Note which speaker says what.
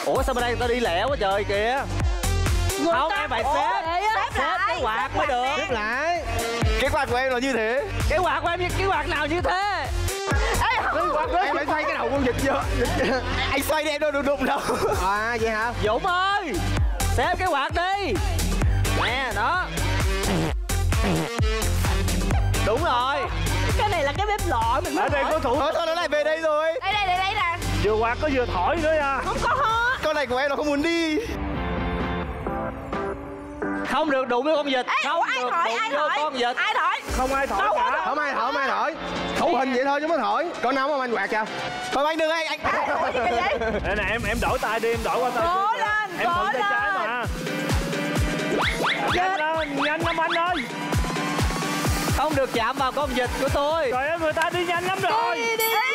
Speaker 1: Ủa sao bên đây tao đi lẹ quá trời kìa. Không, em phải xếp cái quạt mới được.
Speaker 2: Xếp lại.
Speaker 3: Cái quạt của em là như thế.
Speaker 1: Cái quạt của em cái quạt nào như thế?
Speaker 2: Em phải xoay cái đầu con vịt vô.
Speaker 3: Anh xoay đi em đâu được đụng đâu.
Speaker 2: À vậy hả?
Speaker 1: Dũng ơi, xếp cái quạt đi. Nè, đó. Đúng rồi.
Speaker 4: Cái này là cái bếp lò mình mới.
Speaker 5: Ở đây có thủ.
Speaker 3: Thôi nó lại về đây rồi.
Speaker 4: Đây nè.
Speaker 5: Vừa quạt có vừa thổi nữa nha.
Speaker 4: Không có hết.
Speaker 3: Con này của em nó không muốn đi.
Speaker 1: Không được đụng với con vịt. Không
Speaker 4: ai
Speaker 1: được
Speaker 4: thổi?
Speaker 1: đụng
Speaker 4: Ai
Speaker 1: vô
Speaker 4: thổi?
Speaker 1: con vịt.
Speaker 4: Ai thổi?
Speaker 5: Không ai thổi cả.
Speaker 2: Không ai thổi. Thủ hình vậy thôi chứ mới thổi. Con nào không anh quạt kìa.
Speaker 3: Thôi anh đừng anh.
Speaker 4: Ai thổi gì vậy?
Speaker 5: Đây nè em đổi tay đi, em đổi qua tay.
Speaker 4: Cố lên,
Speaker 5: em
Speaker 4: cố
Speaker 5: thuận tay trái
Speaker 4: lên.
Speaker 5: mà. Nhanh lên, nhanh lắm anh ơi.
Speaker 1: Không được chạm vào con vịt của tôi.
Speaker 5: Trời ơi người ta đi nhanh lắm rồi.
Speaker 4: Đi.